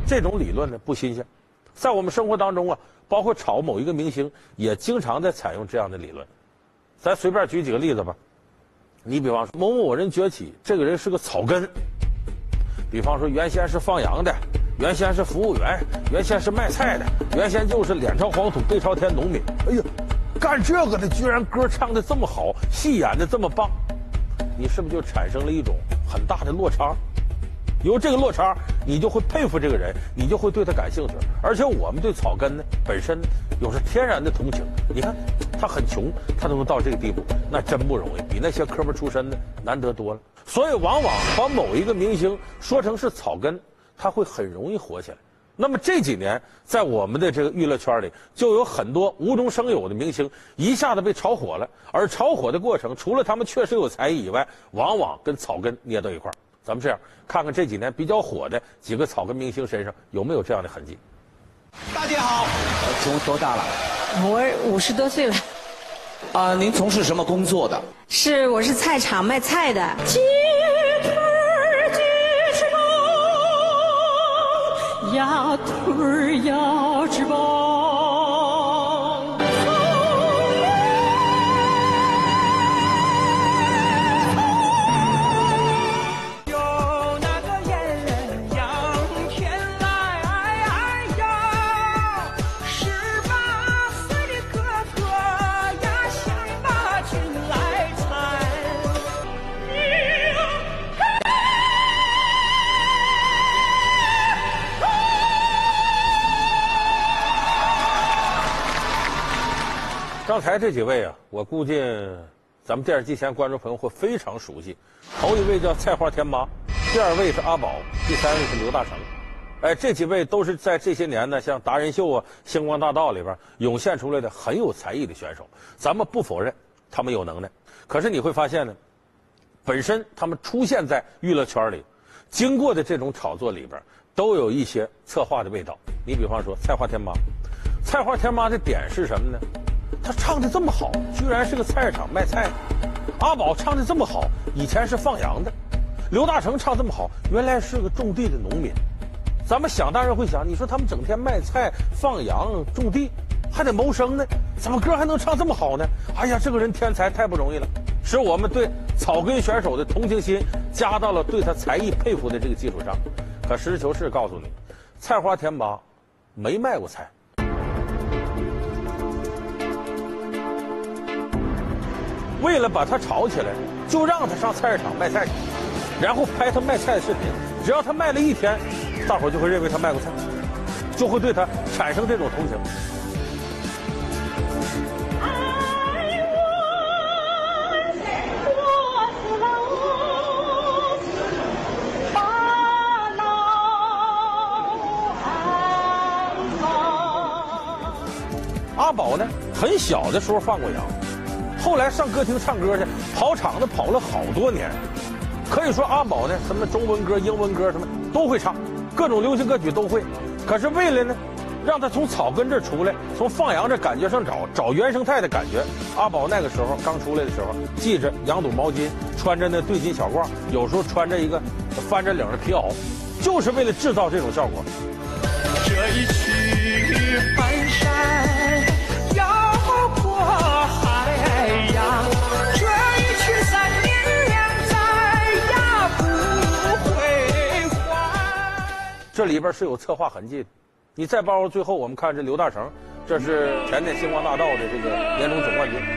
这种理论呢不新鲜，在我们生活当中啊，包括炒某一个明星，也经常在采用这样的理论。咱随便举几个例子吧。你比方说某某人崛起，这个人是个草根。比方说原先是放羊的，原先是服务员，原先是卖菜的，原先就是脸朝黄土背朝天农民。哎呀，干这个的居然歌唱得这么好，戏演得这么棒，你是不是就产生了一种很大的落差？有这个落差，你就会佩服这个人，你就会对他感兴趣。而且我们对草根呢，本身有着天然的同情。你看，他很穷，他都能到这个地步，那真不容易，比那些科班出身的难得多了。所以，往往把某一个明星说成是草根，他会很容易火起来。那么这几年，在我们的这个娱乐圈里，就有很多无中生有的明星一下子被炒火了。而炒火的过程，除了他们确实有才艺以外，往往跟草根捏到一块儿。咱们这样看看这几年比较火的几个草根明星身上有没有这样的痕迹。 大姐好， 请问多大了？ 我50多岁了。 啊，您从事什么工作的？ 我是菜场卖菜的。鸡腿鸡翅膀，鸭腿鸭翅膀。 刚才这几位啊，我估计咱们电视机前观众朋友会非常熟悉。头一位叫菜花天妈，第二位是阿宝，第三位是刘大成。哎，这几位都是在这些年呢，像达人秀啊、星光大道里边涌现出来的很有才艺的选手。咱们不否认他们有能耐，可是你会发现呢，本身他们出现在娱乐圈里，经过的这种炒作里边，都有一些策划的味道。你比方说菜花天妈，菜花天妈的点是什么呢？他唱得这么好，居然是个菜市场卖菜的。阿宝唱得这么好，以前是放羊的。刘大成唱这么好，原来是个种地的农民。咱们想当然会想，你说他们整天卖菜、放羊、种地，还得谋生呢，怎么歌还能唱这么好呢？哎呀，这个人天才，太不容易了，使我们对草根选手的同情心加到了对他才艺佩服的这个基础上。可实事求是告诉你，菜花天妈没卖过菜。为了把他炒起来，就让他上菜市场卖菜去，然后拍他卖菜的视频。只要他卖了一天，大伙儿就会认为他卖过菜，就会对他产生这种同情。阿宝呢，很小的时候放过羊。后来上歌厅唱歌去，跑场子跑了好多年，可以说阿宝呢，什么中文歌、英文歌什么都会唱，各种流行歌曲都会。可是为了呢，让他从草根这出来，从放羊这感觉上找原生态的感觉，阿宝那个时候刚出来的时候，系着羊肚毛巾，穿着那对襟小褂，有时候穿着一个翻着领的皮袄，就是为了制造这种效果。 这一曲翻山要过海洋，这一曲3年2载呀不会还。 这里边是有策划痕迹的。你再包括最后我们看这刘大成，这是前年星光大道的这个年终总冠军。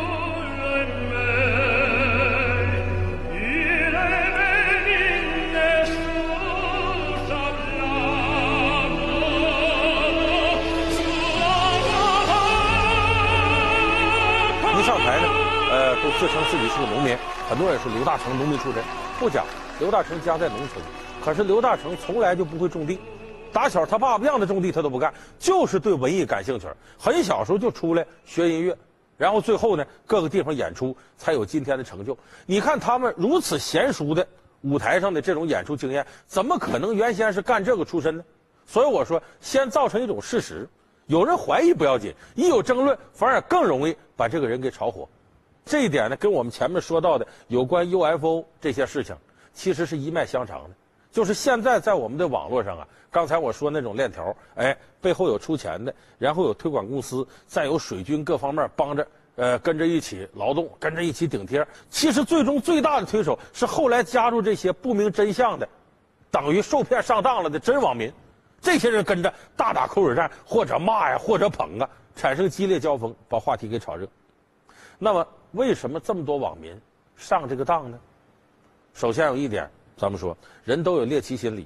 一上台呢，都自称自己是个农民，很多人说刘大成农民出身，不假，刘大成家在农村，可是刘大成从来就不会种地。打小他爸爸让他种地他都不干，就是对文艺感兴趣。很小时候就出来学音乐，然后最后呢各个地方演出，才有今天的成就。你看他们如此娴熟的舞台上的这种演出经验，怎么可能原先是干这个出身呢？所以我说，先造成一种事实，有人怀疑不要紧，一有争论反而更容易把这个人给炒火。这一点呢，跟我们前面说到的有关 UFO 这些事情其实是一脉相承的。 就是现在在我们的网络上啊，刚才我说那种链条，哎，背后有出钱的，然后有推广公司，再有水军各方面帮着，跟着一起劳动，跟着一起顶贴。其实最终最大的推手是后来加入这些不明真相的，等于受骗上当了的真网民。这些人跟着大打口水战，或者骂呀，或者捧啊，产生激烈交锋，把话题给炒热。那么为什么这么多网民上这个当呢？首先有一点，咱们说人都有猎奇心理。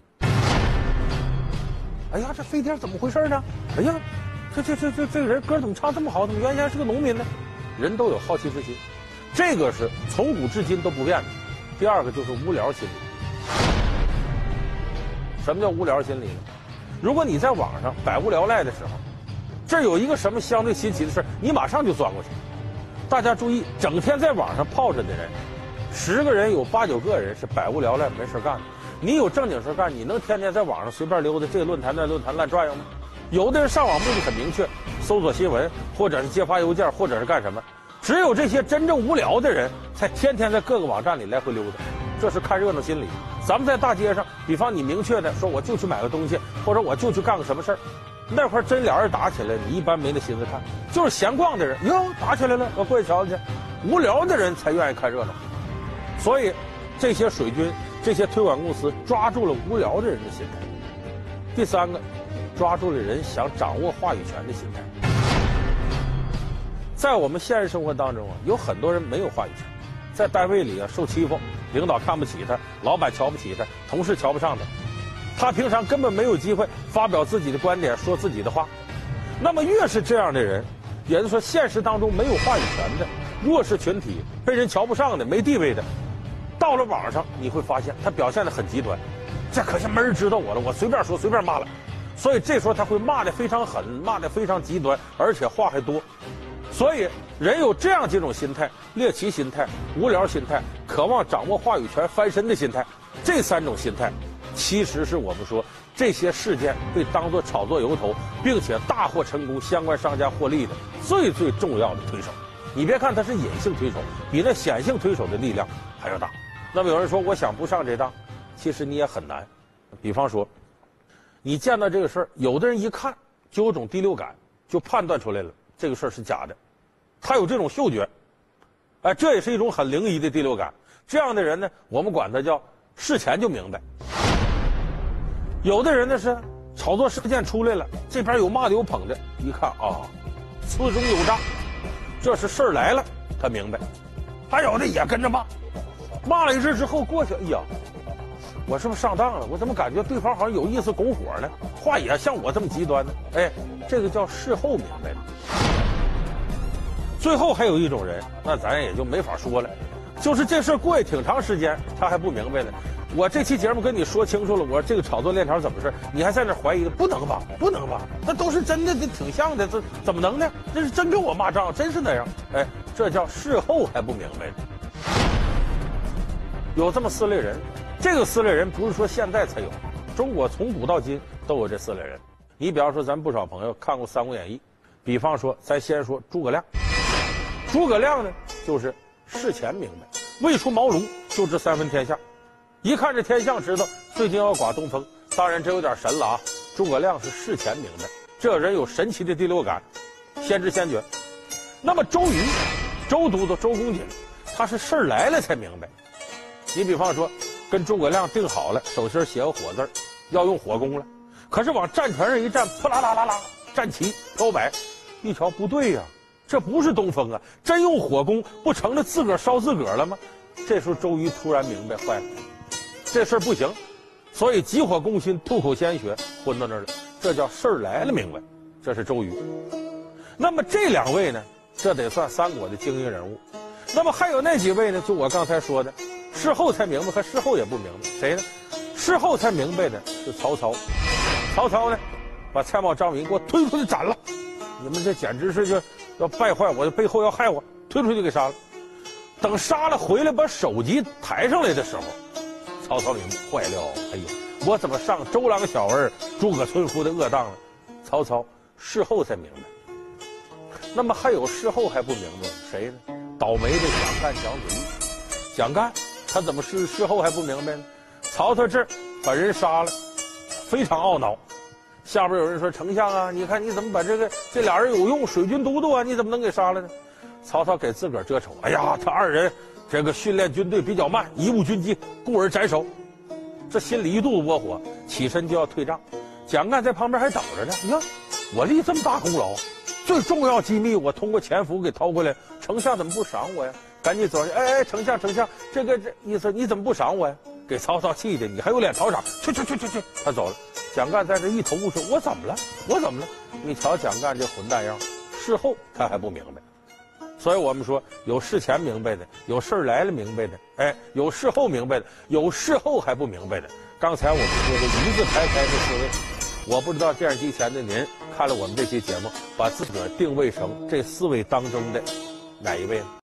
哎呀，这飞碟怎么回事呢？哎呀，这个人歌怎么唱这么好？怎么原先是个农民呢？人都有好奇之心，这个是从古至今都不变的。第二个就是无聊心理。什么叫无聊心理呢？如果你在网上百无聊赖的时候，这有一个什么相对新奇的事，你马上就钻过去。大家注意，整天在网上泡着的人，10个人有8、9个人是百无聊赖没事干的。你有正经事干，你能天天在网上随便溜达，这个论坛那论坛乱转悠吗？有的人上网目的很明确，搜索新闻，或者是揭发邮件，或者是干什么。只有这些真正无聊的人，才天天在各个网站里来回溜达，这是看热闹心理。咱们在大街上，比方你明确的说我就去买个东西，或者我就去干个什么事儿，那块真俩人打起来，你一般没那心思看。就是闲逛的人，哟，打起来了，我过去瞧瞧去。无聊的人才愿意看热闹。所以，这些水军、这些推广公司抓住了无聊的人的心态。第三个，抓住了人想掌握话语权的心态。在我们现实生活当中啊，有很多人没有话语权，在单位里啊受欺负，领导看不起他，老板瞧不起他，同事瞧不上他，他平常根本没有机会发表自己的观点，说自己的话。那么越是这样的人，也就是说现实当中没有话语权的弱势群体，被人瞧不上的，没地位的，到了网上你会发现他表现得很极端，这可是没人知道我了，我随便说随便骂了。所以这时候他会骂得非常狠，骂得非常极端，而且话还多。所以人有这样几种心态：猎奇心态、无聊心态、渴望掌握话语权翻身的心态。这3种心态其实是我们说这些事件被当作炒作由头，并且大获成功，相关商家获利的最重要的推手。你别看他是隐性推手，比那显性推手的力量还要大。那么有人说我想不上这当，其实你也很难。比方说你见到这个事儿，有的人一看就有种第六感，就判断出来了这个事儿是假的，他有这种嗅觉，哎，这也是一种很灵异的第六感。这样的人呢，我们管他叫事前就明白。有的人呢是炒作事件出来了，这边有骂的有捧的，一看啊，此中有诈，这是事儿来了，他明白。还有的也跟着骂，骂了一阵之后过去，哎呀，我是不是上当了？我怎么感觉对方好像有意思拱火呢？话也像我这么极端呢？哎，这个叫事后明白了。最后还有一种人，那咱也就没法说了，就是这事过去挺长时间，他还不明白呢。我这期节目跟你说清楚了，我这个炒作链条怎么回事，你还在那怀疑的，不能吧？不能吧？那都是真的，这挺像的，这怎么能呢？这是真跟我骂仗，真是那样。哎，这叫事后还不明白呢。有这么4类人，这个4类人不是说现在才有，中国从古到今都有这4类人。你比方说，咱不少朋友看过《三国演义》，比方说，咱先说诸葛亮。诸葛亮呢，就是事前明白，未出茅庐就知3分天下。一看这天象，知道最近要刮东风。当然这有点神了啊！诸葛亮是事前明白，这人有神奇的第六感，先知先觉。那么周瑜，周都督周公瑾，他是事儿来了才明白。你比方说，跟诸葛亮定好了，手心写个火字，要用火攻了，可是往战船上一站，扑啦啦啦啦，战旗飘摆，一瞧不对呀，这不是东风啊，真用火攻，不成了自个儿烧自个儿了吗？这时候周瑜突然明白，坏了，这事儿不行，所以急火攻心，吐口鲜血，昏到那儿了。这叫事儿来了明白，这是周瑜。那么这2位呢，这得算三国的精英人物。那么还有那几位呢，就我刚才说的，事后才明白和事后也不明白，谁呢？事后才明白的是曹操。曹操呢，把蔡瑁、张允给我推出去斩了，你们这简直是就要败坏我，背后要害我，推出去给杀了。等杀了回来，把首级抬上来的时候，曹操明白坏了，哎呀，我怎么上周郎小儿、诸葛村夫的恶当了？曹操事后才明白。那么还有事后还不明白谁呢？倒霉的蒋干、蒋子玉。蒋干他怎么事后还不明白呢？曹操这儿把人杀了，非常懊恼。下边有人说：“丞相啊，你看你怎么把这俩人有用，水军都督啊，你怎么能给杀了呢？”曹操给自个儿遮丑：“哎呀，他二人这个训练军队比较慢，贻误军机，故而斩首。”这心里一肚子窝火，起身就要退帐。蒋干在旁边还等着呢。你看，我立这么大功劳，最重要机密我通过潜伏给掏回来，丞相怎么不赏我呀？赶紧走上去，哎，丞相，这意思你怎么不赏我呀？给曹操气的，你还有脸讨赏？去！他走了。蒋干在这一头雾水，我怎么了？你瞧蒋干这混蛋样，事后他还不明白。所以我们说，有事前明白的，有事儿来了明白的，哎，有事后明白的，有事后还不明白的。刚才我们说的一字排开的思维，我不知道电视机前的您看了我们这期节目，把自个儿定位成这四位当中的哪一位呢？